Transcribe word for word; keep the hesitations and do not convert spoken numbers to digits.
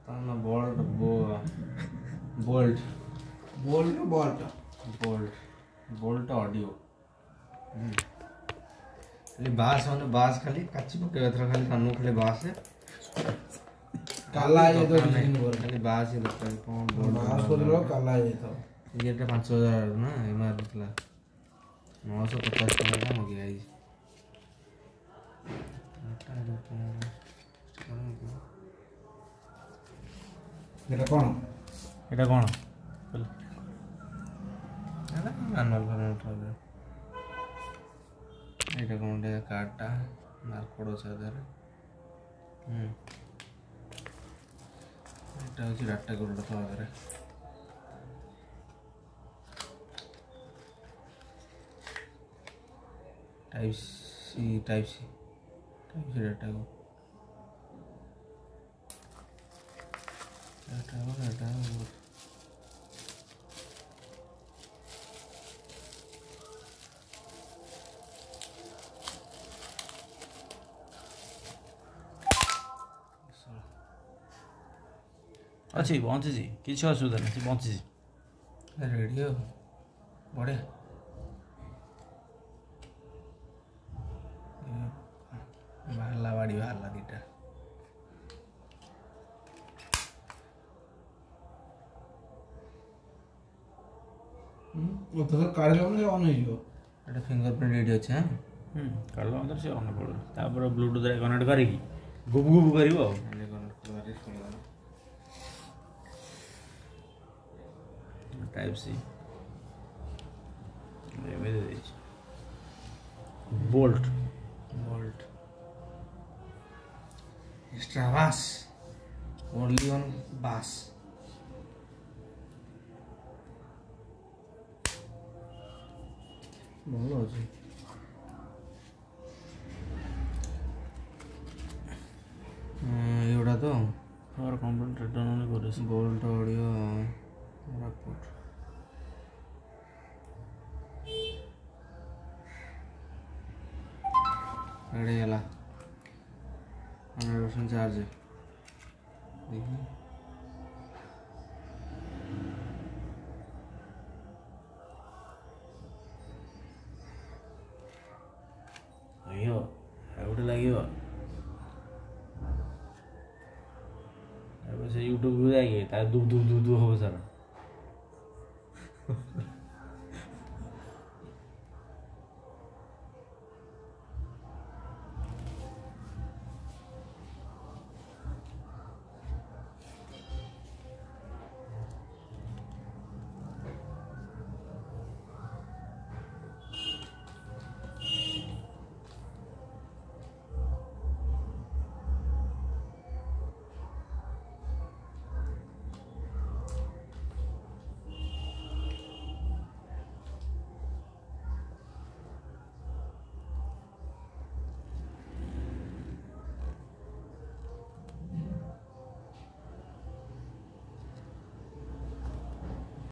ताना बोल्ट बो bolt bolt bolt bolt bolt audio खाली बास माने बास खाली काची पके एथरा खाली कानू खाली बास है काला ये तो डिजाइन बोल खाली बास ही दरकार कोन बोल्ट बास बोललो काला ये तो ये टा पाँच हज़ार ना एमआर निकला नौ सौ पचास टका का हो गया ये এটা কোন এটা কোন এটা ম্যানুয়াল ফরম্যাট হবে এটা কোনটা কার্ডটা বারকোড আছে এর হুম এটা হচ্ছে ডাটা কোডটা তো আগে type C type C type C data को डाटा को डाटा को अच्छी पहुँची जी किसी असुविधा नहीं पहुँची जी रेडियो बढ़िया बाहरला बाड़ी बाहरला दीटा ও তো কাড়ে লাগলে অন হয়ে যাবে এটা ফিঙ্গারপ্রিন্ট রেডিও আছে হ্যাঁ হুম কালো अंदर से ऑन पड़ो तापर ब्लूटूथ रे कनेक्ट करेगी गुब गुब करिवो एने कनेक्ट करवारे सुनला टाइप सी ये में दे दीजिए bolt bolt extra bass only on bass ଭଲ ଅଛି ଏଗୁଡ଼ା ତ और कंप्यूटर रिटर्न होने को रेस बोल्ट ऑडियो रापुट रेडी ହେଲା हंड्रेड परसेंट चार्ज देखिए अयो एवढे लागियो अब से यूट्यूब पे जाएंगे तार दुब दुब दुब दुब हो सारा